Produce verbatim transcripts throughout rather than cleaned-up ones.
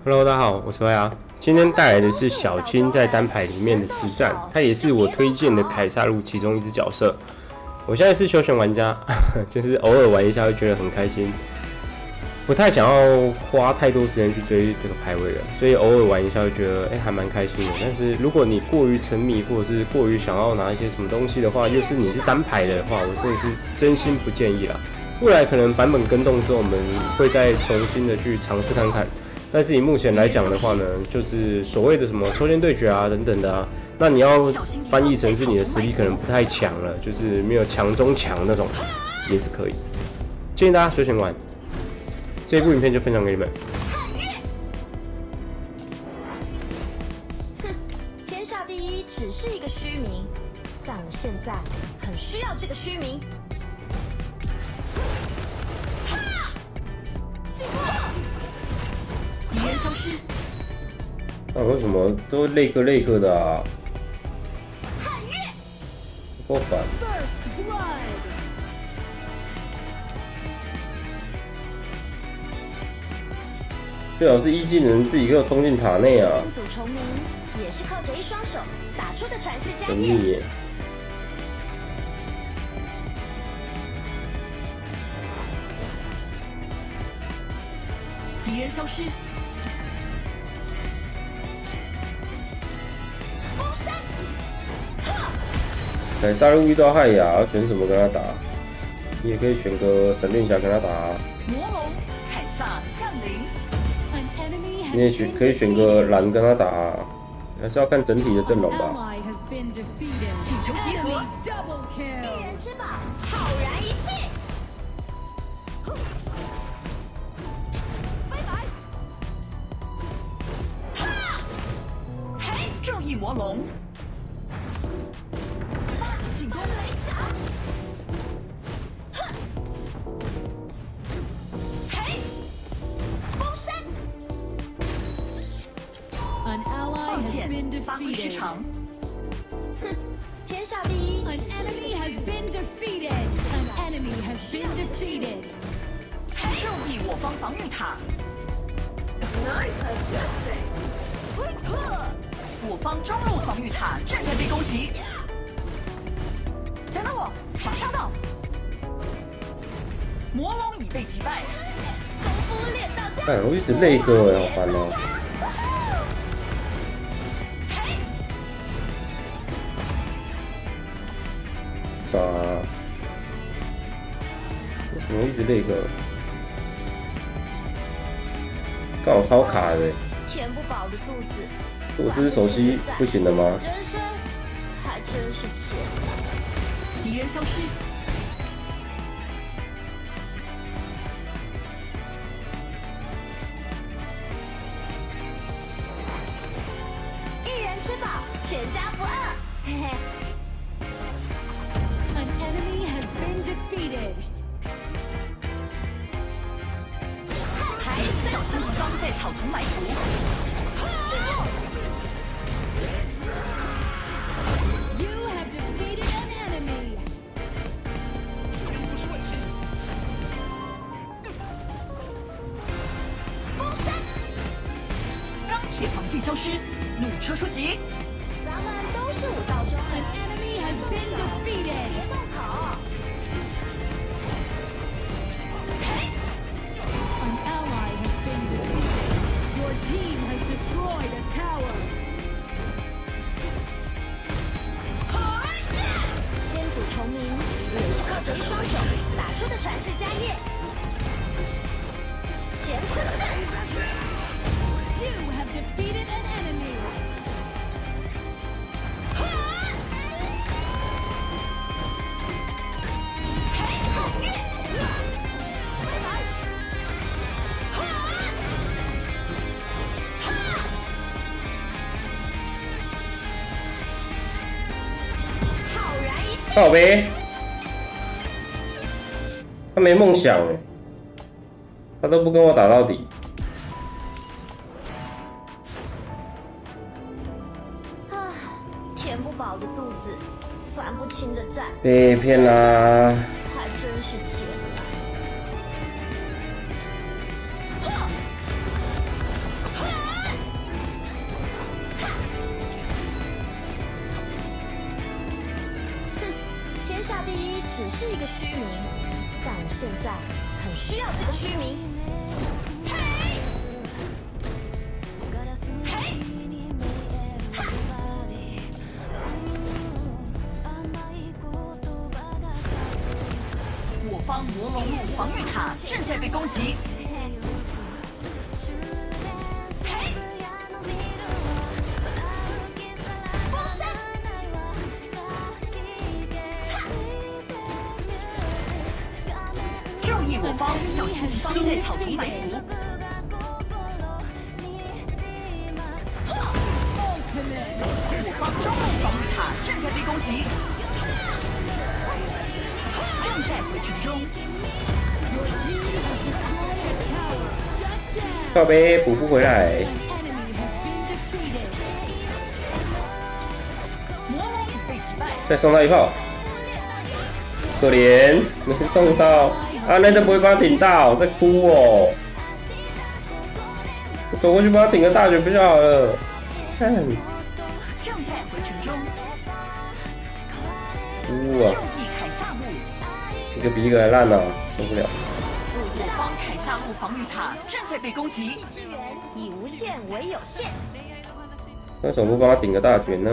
Hello， 大家好，我是薇娅。今天带来的是小青在单排里面的实战，他也是我推荐的凯撒路其中一只角色。我现在是休闲玩家，就是偶尔玩一下会觉得很开心，不太想要花太多时间去追这个排位了，所以偶尔玩一下会觉得哎、欸、还蛮开心的。但是如果你过于沉迷，或者是过于想要拿一些什么东西的话，又是你是单排的话，我真的是真心不建议啦。未来可能版本更动之后，我们会再重新的去尝试看看。但是以目前来讲的话呢，就是所谓的什么抽签对决啊等等的啊，那你要翻译成是你的实力可能不太强了，就是没有强中强那种，也是可以。建议大家休闲玩。这一部影片就分享给你们。 哼，天下第一只是一个虚名，但我现在很需要这个虚名。敌人消失。 那、啊、为什么都累个累个的啊？够烦。最好是一技能自己给我冲进塔内啊！ 先祖重名也是靠着一双手打出的传世佳神秘业。 耶！ 敌人消失。风山。 凯撒路遇到害雅，要选什么跟他打？你也可以选个闪电侠跟他打、啊。 魔龙凯撒降临。 你也选可以选个蓝跟他打、啊，还是要看整体的阵容吧。 请求集合。 一人吃饱，浩然一气。拜拜。哈！ 嘿，正义魔龙。发起进攻。 雷掌。嘿！风山。 抱歉，发挥失常。 哼，天下第一。 An enemy has been defeated. An enemy has been defeated. 正义我方防御塔。 Nice assisting. 我方中路防御塔正在被攻击。等等我，马上到。魔龙已被击败。 功夫练到家。 哎，我一直累个哎，好烦哦。啥、啊？为什么一直累个？刚好超卡的、欸。 填不饱的肚子。 我这只手机不行了吗？ 人生还真是贱。 敌人消失。 一人吃饱，全家不饿。嘿嘿。 An enemy has been defeated. 还小心敌方在草丛埋伏。 You have defeated an enemy. 风山。 钢铁防线消失，怒车出击。 咱们都是武道中人。 An enemy has been defeated. 别动口。 An ally has been defeated. Your team has destroyed a tower. 先祖重名也是靠着一双手打出的传世佳业。乾坤阵。 You have defeated an enemy. 靠呗，他没梦想哎，他都不跟我打到底。 啊，填不饱的肚子，还不清的债， 被骗啦！ 还真是贱。 下第一只是一个虚名，但我现在很需要这个虚名。嘿，嘿，哈！ 我方魔龙路防御塔正在被攻击。 嘿，风扇。 我方小心敌方在草丛埋伏。我方中路防御塔正在被攻击，正在回城中。 靠背补不回来。 魔龙已被击败。 再送他一炮，可怜没送到。 啊，那都不会帮他顶到，在哭哦！我走过去帮他顶个大卷不就好了？看， 正在回城中。 哭啊！ 正义凯撒木， 一个比一个还烂呢、啊，受不了。 我方凯撒木防御塔正在被攻击。 支援以无限为有限。 为什么不帮他顶个大卷呢？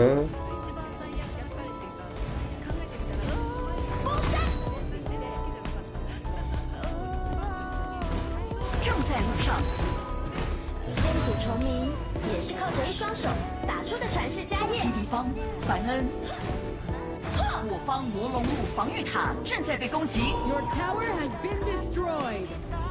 先祖重名也是靠着一双手打出的传世家业。 击敌方凡恩，我方魔龙路防御塔正在被攻击。 Your tower has been destroyed.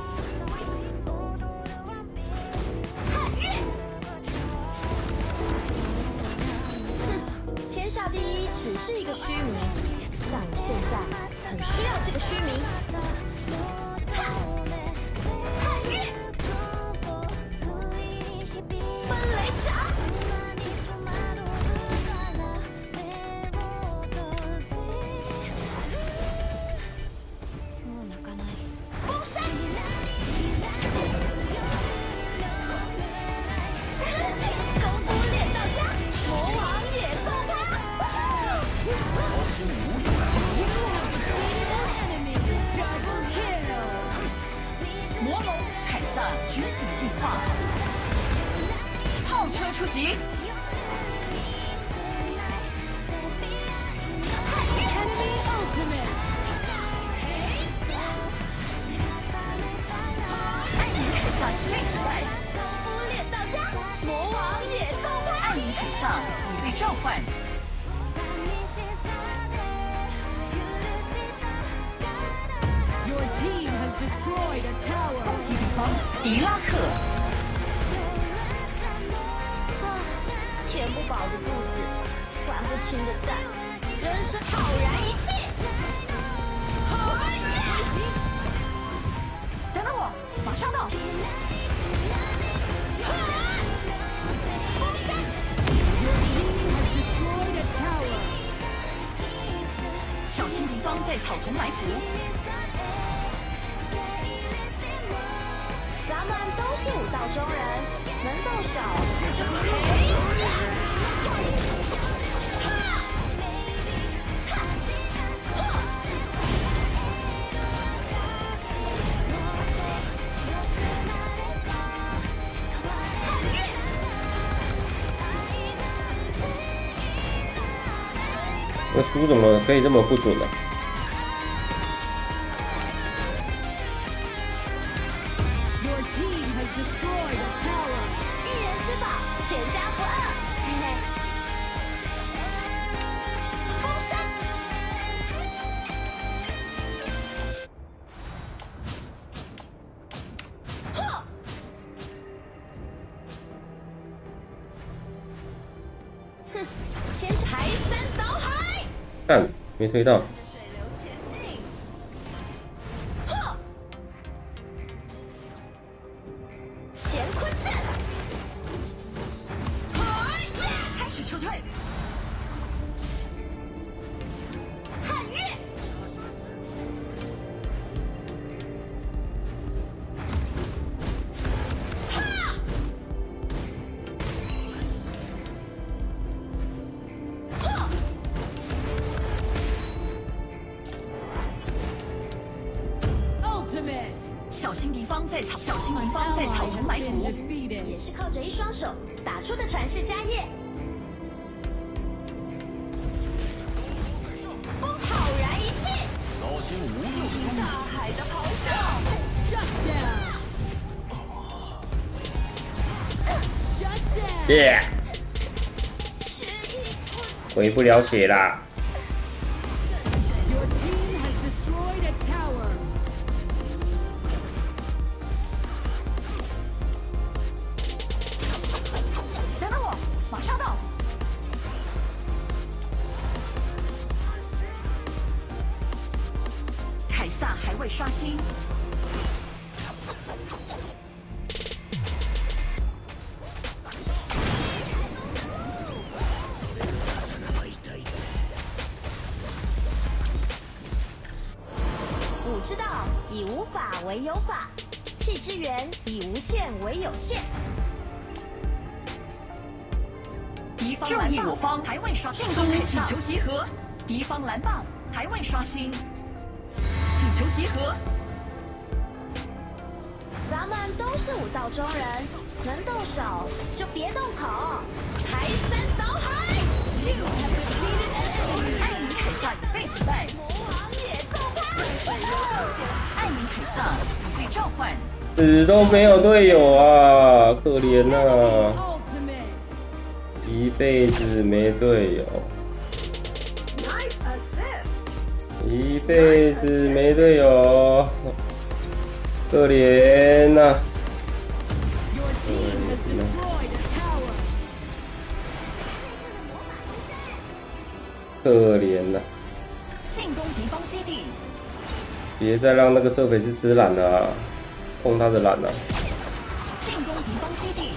哼，天下第一只是一个虚名，但我现在很需要这个虚名。 觉醒进化，炮车出击。 Enemy ultimate. 暗影凯撒已被击败， 攻炼到家，魔王也遭败。 暗影凯撒已被召唤。 Your team has destroyed a tower. 攻击敌方狄拉克。 啊，填不饱的肚子，还不清的债，人生浩然一气。 等等我，马上到。 风扇。 Your team has destroyed a tower. 小心敌方在草丛埋伏。 咱们都是武道中人，能动手就嘿！ 那书怎么可以这么不准呢、啊？ 全家不饿，嘿嘿。风扇，呵，哼，天是排山倒海， 看没推到。 撤退！ 汉月，哈！呵！ 心敌方在草，小心敌方在 Ally 草 has 丛埋 been 伏。 defeated. 也是靠着一双手打出的传世家业。风浩然一气， 小心无用的东大西。 海的咆哮。 Shut down. Shut down. 耶、回不了血啦。 Your team has destroyed a tower. 等等我，马上到。凯撒还未刷新。 武之道以无法为有法，气之源以无限为有限。 敌方蓝 buff 我方还未刷新，进攻请求集合。敌方蓝 buff 还未刷新，请求集合。 咱们都是武道中人，能动手就别动口，排山倒海。 艾琳凯撒已被击败， 魔王也奏派。 艾琳凯撒已被召唤。 死都没有队友啊，可怜呐、啊， Ultimate. 一辈子没队友， Nice assist。 一辈子没队友，可怜呐、啊。 Your team has destroyed a tower. 可怜呐、啊， 进攻敌方基地， 别再让那个射斐斯之蓝了、啊，碰他的蓝了、啊。 进攻敌方基地，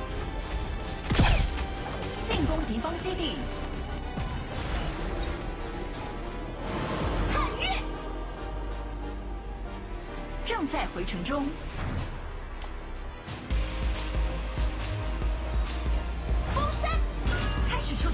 进攻敌方基地。 汉月， 正在回城中。 封山， 开始撤退。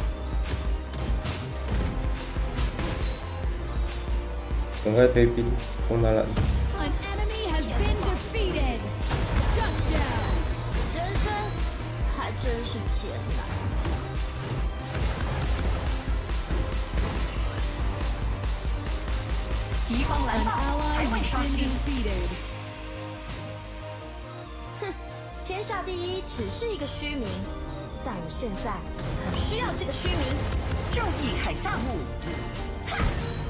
赶快推兵，碰他蓝。 An enemy has been defeated. Shut down. 人生还真是艰难。 敌方蓝 An 豹 ally 还未 has 刷 been 新。 defeated. 哼，天下第一只是一个虚名，但我现在很需要这个虚名。 注意凯撒木，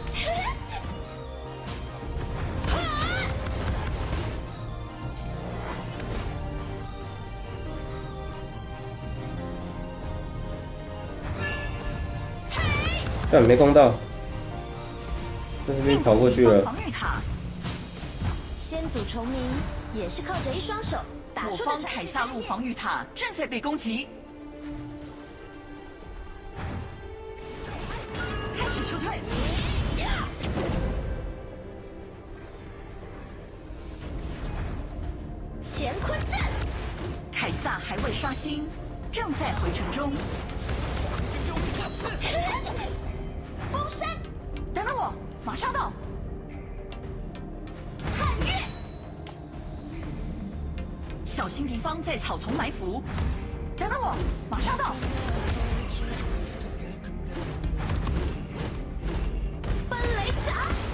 但没攻到，在这边跑过去了。 防御塔。 先祖重名也是靠着一双手打出的我方传世家业。 凯撒路防御塔正在被攻击。开始撤退。 乾坤阵， 凯撒还未刷新，正在回城中。 封山， 等等我，马上到。 汉月， 小心敌方在草丛埋伏。等等我，马上到。 奔雷掌，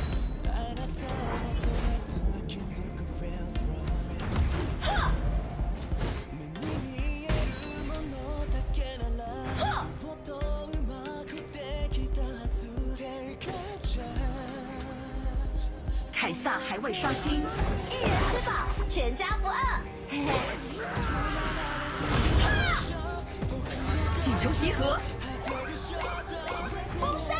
呵，呵， 凯撒还未刷新， 一人吃饱，全家不饿。嘿嘿， 请求集合。 封山，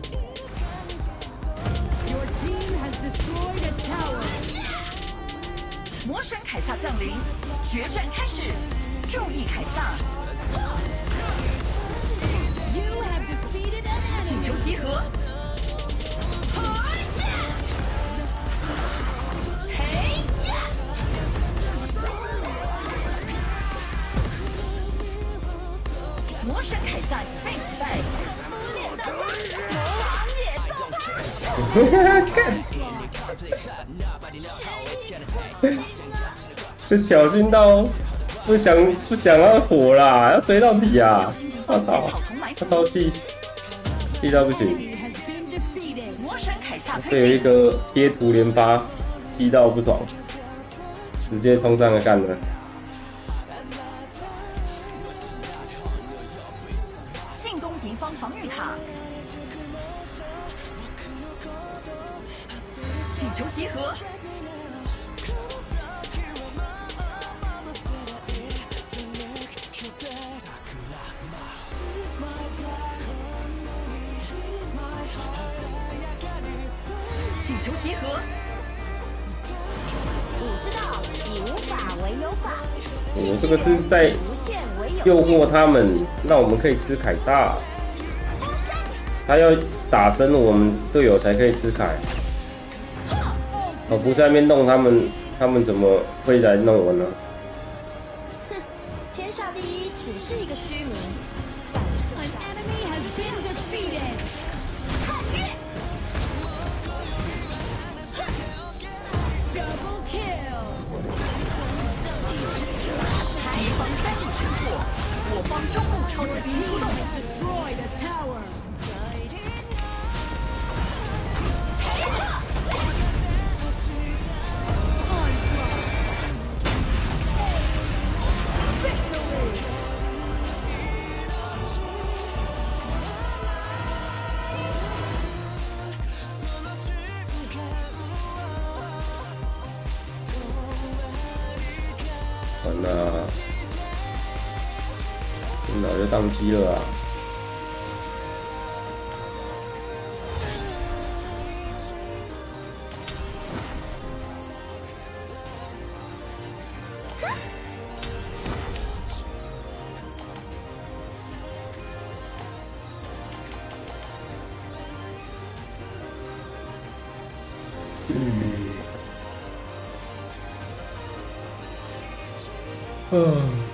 Your team has destroyed a tower. 魔神凯撒降临，决战开始。注意凯撒， You have defeated an 请求 enemy. 集合。 嘿呀， 魔神凯撒已被击败。 敷衍大家，魔王也奏派。 这挑衅到不想不想要活啦，要追到底啊！我操，他超气，气到不行。 Enemy has been defeated. 魔神凯撒被有一推进， 个贴图连发，气到不爽，直接冲上来干了。 进攻敌方防御塔，请求集合。请求集合。 你知道，以无法为有法， 我这个是在无限为有诱限。 惑他们，让我们可以吃凯撒。他要打生我们队友才可以吃凯。我不在那边弄他们，他们怎么会来弄我呢？ 哼，天下第一只是一个虚名，但现 An 在 enemy has been defeated. 看月。 Double kill. 敌方三路全破，我方中路超级兵出动。 Destroyed a tower. 完了，电脑就宕机了啊！嗯。